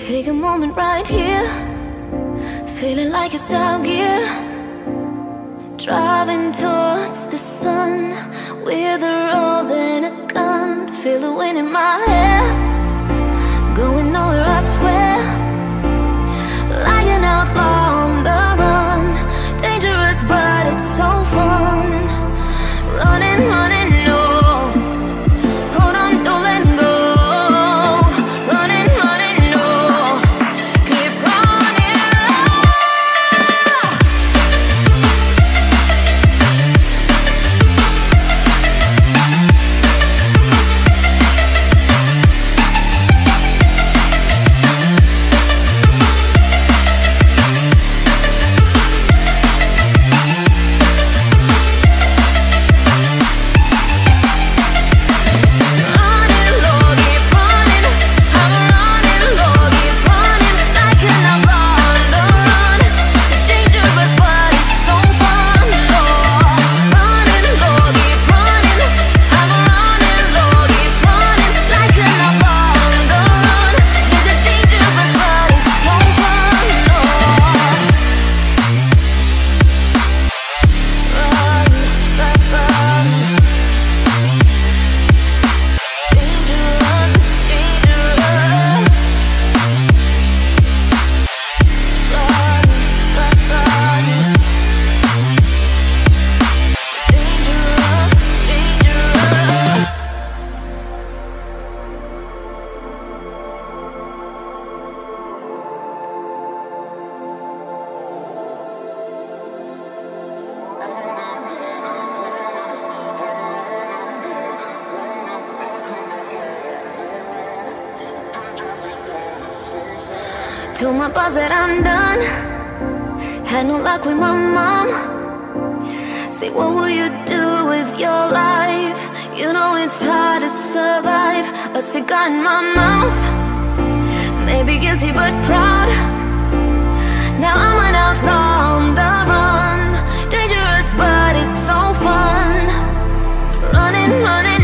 Take a moment right here, feeling like it's out gear. Driving towards the sun with a rose and a gun. Feel the wind in my hair, going nowhere I swear. Like an outlaw on the run, dangerous but it's so fun. Running, running, no, hold on, don't let go. Running, running, no, keep running. Told my boss that I'm done. Had no luck with my mom. Say, what will you do with your life? You know it's hard to survive. A cigar in my mouth, maybe guilty but proud. Now I'm an outlaw on the run, dangerous but it's so fun. Running, running.